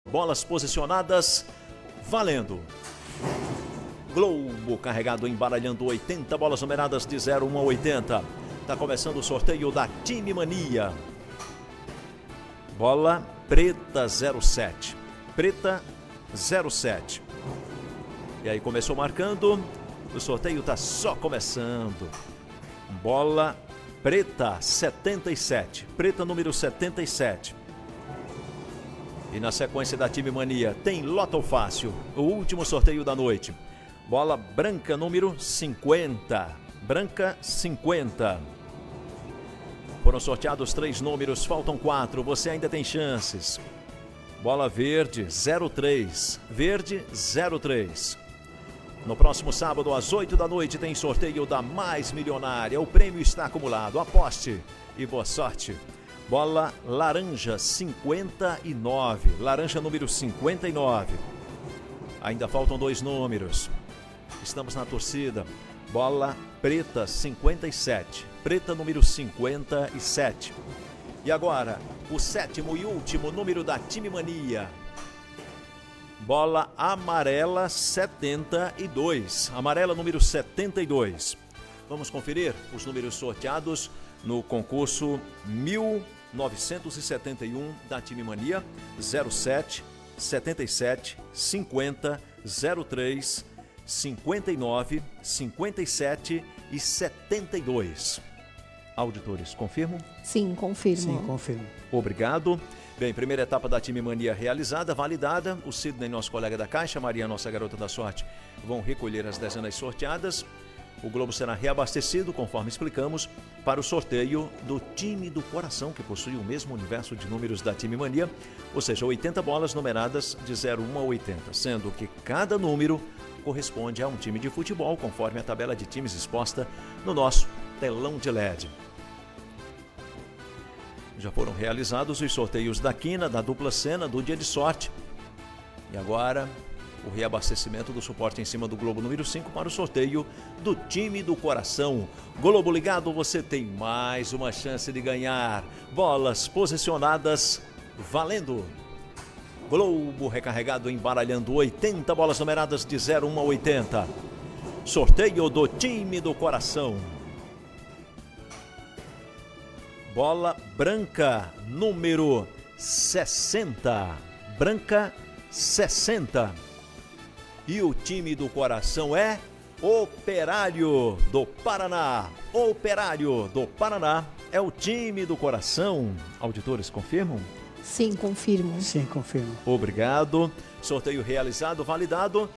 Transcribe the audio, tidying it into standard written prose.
Bolas posicionadas, valendo. Globo carregado, embaralhando 80 bolas numeradas de 01 a 80. Está começando o sorteio da Time Mania. Bola preta 07. Preta 07. E aí começou marcando. O sorteio está só começando. Bola preta 77. Preta número 77. E na sequência da Time Mania tem Loto Fácil, o último sorteio da noite. Bola branca número 50. Branca 50. Foram sorteados 3 números, faltam 4. Você ainda tem chances. Bola verde 03. Verde 03. No próximo sábado, às 8 da noite, tem sorteio da Mais Milionária. O prêmio está acumulado. Aposte e boa sorte. Bola laranja 59. Laranja número 59. Ainda faltam 2 números. Estamos na torcida. Bola preta 57. Preta número 57. E agora, o 7º e último número da Time Mania. Bola amarela 72. Amarela número 72. Vamos conferir os números sorteados no concurso 1971 da Time Mania. 07, 77, 50, 03, 59, 57 e 72. Auditores, confirmam? Sim, confirmo. Sim, confirmo. Obrigado. Bem, primeira etapa da Time Mania realizada, validada. O Sidney, nosso colega da Caixa, Maria, nossa garota da sorte, vão recolher as dezenas sorteadas. O Globo será reabastecido, conforme explicamos, para o sorteio do Time do Coração, que possui o mesmo universo de números da Time Mania, ou seja, 80 bolas numeradas de 01 a 80, sendo que cada número corresponde a um time de futebol, conforme a tabela de times exposta no nosso telão de LED. Já foram realizados os sorteios da quina, da dupla cena, do dia de sorte. E agora, o reabastecimento do suporte em cima do Globo número 5 para o sorteio do Time do Coração. Globo ligado, você tem mais uma chance de ganhar. Bolas posicionadas, valendo. Globo recarregado, embaralhando 80 bolas numeradas de 01 a 80. Sorteio do Time do Coração. Bola branca, número 60. Branca 60. E o Time do Coração é Operário do Paraná. Operário do Paraná é o Time do Coração. Auditores, confirmam? Sim, confirmo. Sim, confirmo. Obrigado. Sorteio realizado, validado.